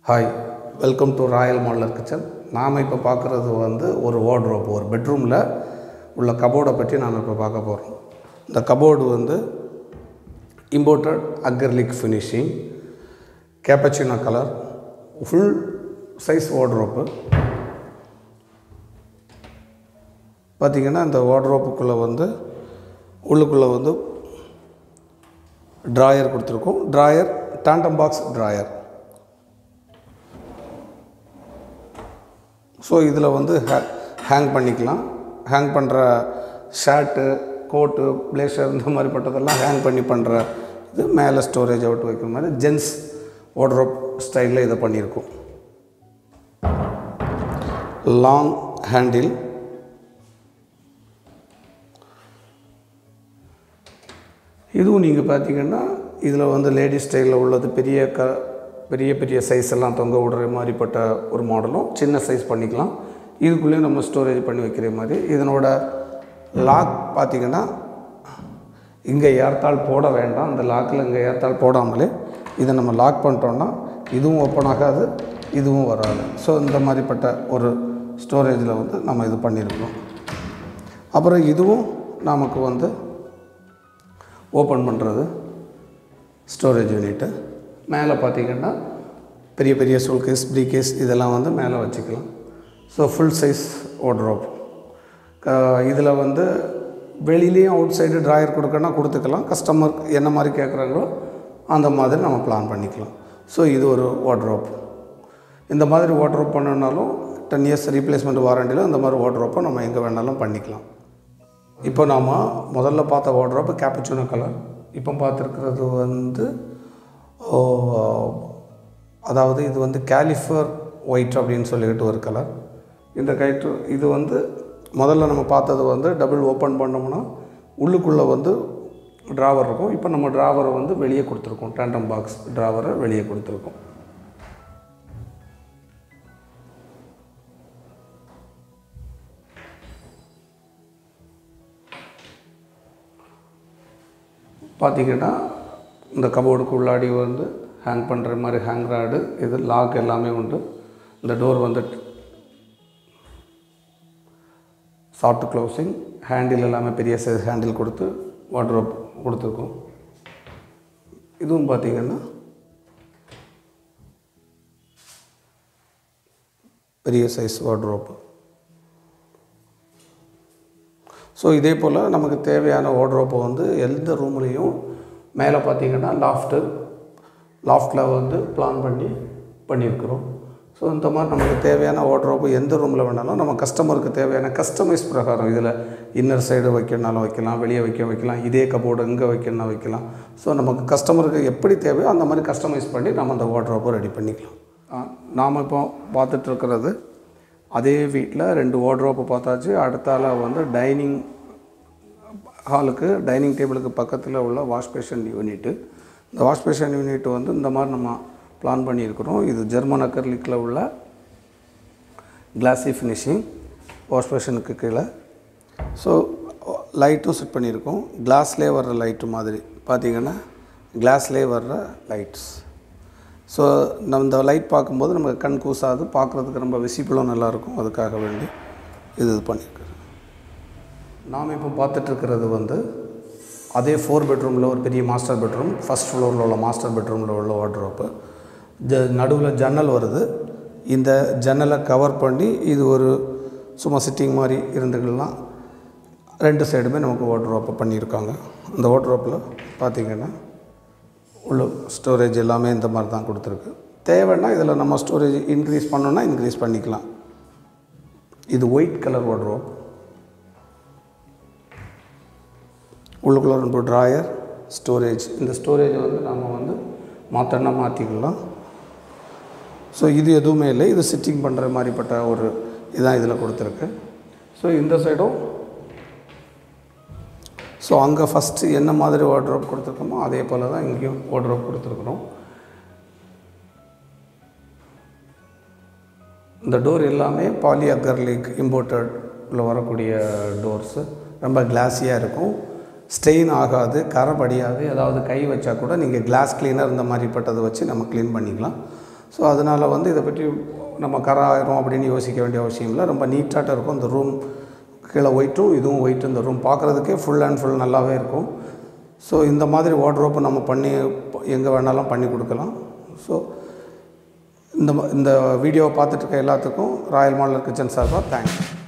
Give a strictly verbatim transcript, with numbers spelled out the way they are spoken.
Hi, welcome to Royal modeller Kitchen. நாம் இப்போ பார்க்குறது வந்து ஒரு வார்ட்ரோப், ஒரு பெட்ரூமில் உள்ள கபோர்டை பற்றி நாம் இப்போ பார்க்க போகிறோம். இந்த கபோர்டு வந்து imported acrylic finishing, cappuccino colour, full size wardrobe. பார்த்திங்கன்னா இந்த வார்ட்ரோப்புக்குள்ளே வந்து உள்ளுக்குள்ளே வந்து ட்ராயர் கொடுத்துருக்கோம். Drawer tandem box drawer. So இதில் வந்து ஹே ஹேங் பண்ணிக்கலாம். ஹேங் பண்ணுற ஷர்ட்டு, கோட்டு, பிளேசர் இந்த மாதிரிப்பட்டதெல்லாம் ஹேங் பண்ணி பண்ணுற இது. மேலே ஸ்டோரேஜ் அவுட் வைக்கிற மாதிரி ஜென்ஸ் வார்ட்ரோப் ஸ்டைலில் இதை பண்ணியிருக்கோம். லாங் ஹேண்டில், இதுவும் நீங்கள் பார்த்தீங்கன்னா இதில் வந்து லேடிஸ் ஸ்டைலில் உள்ளது. பெரிய க பெரிய பெரிய சைஸ் எல்லாம் தொங்க விடுற மாதிரிப்பட்ட ஒரு மாடலும் சின்ன சைஸ் பண்ணிக்கலாம். இதுக்குள்ளேயும் நம்ம ஸ்டோரேஜ் பண்ணி வைக்கிற மாதிரி. இதனோட லாக் பார்த்திங்கன்னா இங்கே ஏர்த்தாள் போட வேண்டாம். இந்த லாக்கில் இங்கே ஏர்த்தாள் போடாமலே இதை நம்ம லாக் பண்ணிட்டோன்னா இதுவும் ஓப்பன் ஆகாது, இதுவும் வராது. ஸோ இந்த மாதிரிப்பட்ட ஒரு ஸ்டோரேஜில் வந்து நம்ம இது பண்ணியிருக்கோம். அப்புறம் இதுவும் நமக்கு வந்து ஓப்பன் பண்ணுறது ஸ்டோரேஜ் யூனிட்டு. மேலே பார்த்திங்கன்னா பெரிய பெரிய சூல்கேஸ், ப்ரீகேஸ் இதெல்லாம் வந்து மேலே வச்சுக்கலாம். So full size wardrobe. இதில் வந்து வெளியிலையும் அவுட் சைடு ட்ராயர் கொடுக்கணும்னா கொடுத்துக்கலாம். கஸ்டமர் என்ன மாதிரி கேட்குறாங்களோ அந்த மாதிரி நம்ம பிளான் பண்ணிக்கலாம். ஸோ இது ஒரு வார்ட்ரோப். இந்த மாதிரி வார்ட்ரோப் பண்ணணுன்னாலும் டென் இயர்ஸ் ரீப்ளேஸ்மெண்ட் வாரண்டியில் இந்த மாதிரி வார்ட்ரோப்பை நம்ம எங்கே வேணாலும் பண்ணிக்கலாம். இப்போ நாம் முதல்ல பார்த்த வார்ட்ரோப் கேப்பச்சினோ கலர். இப்போ பார்த்துருக்கிறது வந்து அதாவது இது வந்து கேலிஃபர் ஒயிட் அப்படின்னு சொல்லிக்கிட்டு ஒரு கலர். இந்த கைட்டு இது வந்து முதல்ல நம்ம பார்த்தது வந்து டபுள் ஓப்பன் பண்ணோம்னா உள்ளுக்குள்ளே வந்து ட்ராவர் இருக்கும். இப்போ நம்ம ட்ராவரை வந்து வெளியே கொடுத்துருக்கோம். டாண்டம் பாக்ஸ் ட்ராவரை வெளியே கொடுத்துருக்கோம். பார்த்திங்கன்னா இந்த கபோர்டுக்கு உள்ளாடி வந்து ஹேங் பண்ணுற மாதிரி ஹேங் ராடு, இது லாக் எல்லாமே உண்டு. இந்த டோர் வந்து சாஃப்ட் க்ளோசிங், ஹேண்டில் எல்லாமே பெரிய சைஸ் ஹேண்டில் கொடுத்து வார்ட்ரோப் கொடுத்துருக்கோம். இதுவும் பார்த்திங்கன்னா பெரிய சைஸ் வார்ட்ரோப்பு. ஸோ இதே போல் நமக்கு தேவையான வார்ட்ரோப்பை வந்து எந்த ரூம்லேயும் மேலே பார்த்திங்கன்னா லாஃப்ட்டு லாஃப்டில் வந்து பிளான் பண்ணி பண்ணியிருக்கிறோம். ஸோ இந்த மாதிரி நமக்கு தேவையான வார்ட்ரோப்பு எந்த ரூமில் வேணாலும் நம்ம கஸ்டமருக்கு தேவையான கஸ்டமைஸ் பிரகாரம் இதில் இன்னர் சைடு வைக்கணுனாலும் வைக்கலாம், வெளியே வைக்க வைக்கலாம், இதே கபோர்டு இங்கே வைக்கணும்னா வைக்கலாம். ஸோ நமக்கு கஸ்டமருக்கு எப்படி தேவையோ அந்த மாதிரி கஸ்டமைஸ் பண்ணி நம்ம அந்த வார்ட்ரோப்பை ரெடி பண்ணிக்கலாம். நாம் இப்போ பார்த்துட்ருக்கிறது அதே வீட்டில் ரெண்டு வார்ட்ரோப்பு பார்த்தாச்சு. அடுத்தால வந்து டைனிங் ஹாலுக்கு, டைனிங் டேபிளுக்கு பக்கத்தில் உள்ள வாஷ் பேஷன் யூனிட்டு. இந்த வாஷ் பேஷன் யூனிட் வந்து இந்த மாதிரி நம்ம பிளான் பண்ணியிருக்கிறோம். இது ஜெர்மன் அக்ரிலிக்கில் உள்ள கிளாஸி ஃபினிஷிங் வாஷ் பேஷனுக்கு கீழே. ஸோ லைட்டும் செட் பண்ணியிருக்கோம். கிளாஸ்லேயே வர்ற லைட்டு மாதிரி பார்த்திங்கன்னா கிளாஸ்லேயே வர்ற லைட்ஸ். ஸோ நம்ம இந்த லைட் பார்க்கும்போது நமக்கு கண் கூசாது, பார்க்குறதுக்கு ரொம்ப விசிபிளும் நல்லாயிருக்கும். அதுக்காக வேண்டி இது இது பண்ணியிருக்கிறேன். நாம் இப்போ பார்த்துட்ருக்கிறது வந்து அதே ஃபோர் பெட்ரூமில் ஒரு பெரிய மாஸ்டர் பெட்ரூம், ஃபஸ்ட் ஃப்ளோரில் உள்ள மாஸ்டர் பெட்ரூமில் உள்ள வார்ட்ரோப்பு. ஜ நடுவில் ஜன்னல் வருது. இந்த ஜன்னலை கவர் பண்ணி இது ஒரு சும்மா சிட்டிங் மாதிரி இருந்துக்கலாம். ரெண்டு சைடுமே நமக்கு வார்ட்ரோப்பை பண்ணியிருக்காங்க. இந்த வார்ட்ரோப்பில் பார்த்திங்கன்னா உள்ள ஸ்டோரேஜ் எல்லாமே இந்த மாதிரி தான் கொடுத்துருக்கு. தேவைன்னா இதில் நம்ம ஸ்டோரேஜ் இன்க்ரீஸ் பண்ணோன்னா இன்க்ரீஸ் பண்ணிக்கலாம். இது ஒயிட் கலர் வார்ட்ரோப். உள்ளுக்குள்ள ரெண்டு ட்ராயர், ஸ்டோரேஜ். இந்த ஸ்டோரேஜை வந்து நம்ம வந்து மாற்றினா மாற்றிக்கலாம். ஸோ இது எதுவுமே இல்லை, இது சிட்டிங் பண்ணுற மாதிரிப்பட்ட ஒரு இதுதான் இதில் கொடுத்துருக்கு. ஸோ இந்த சைடும் ஸோ அங்கே ஃபஸ்ட்டு என்ன மாதிரி வார்ட்ரோப் கொடுத்துருக்கோமோ அதே போல் தான் இங்கேயும் வார்ட்ரோப் கொடுத்துருக்குறோம். இந்த டோர் எல்லாமே பாலி அக்ரிலிக் இம்போர்ட்டடில் வரக்கூடிய டோர்ஸு. ரொம்ப கிளாஸியாக இருக்கும், ஸ்டெயின் ஆகாது, கரை படியாது. ஏதாவது கை வச்சா கூட நீங்கள் கிளாஸ் கிளீனர் இந்த மாதிரிப்பட்டதை வச்சு நம்ம க்ளீன் பண்ணிக்கலாம். ஸோ அதனால் வந்து இதை பற்றி நம்ம கரை ஆயிரும் அப்படின்னு யோசிக்க வேண்டிய அவசியம் இல்லை. ரொம்ப நீட்டாக இருக்கும். இந்த ரூம் கீழே ஒயிட்டும் இதுவும் ஒயிட்டு. இந்த ரூம் பார்க்குறதுக்கே ஃபுல் அண்ட் ஃபுல் நல்லாவே இருக்கும். ஸோ இந்த மாதிரி வார்ட்ரோப்பு நம்ம பண்ணி எங்கே வேணாலும் பண்ணி கொடுக்கலாம். ஸோ இந்த இந்த வீடியோவை பார்த்துட்டு இருக்க எல்லாத்துக்கும் ராயல் மாடலர் கிச்சன் சார்பாக தேங்க்ஸ்.